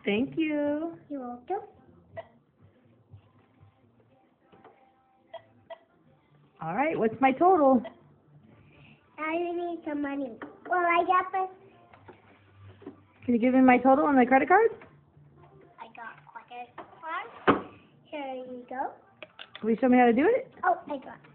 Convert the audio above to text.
Thank you. You're welcome. All right, what's my total? I need some money. Well, I got this. Can you give me my total on the credit card? I got credit card. Here you go. Will you show me how to do it? Oh, I got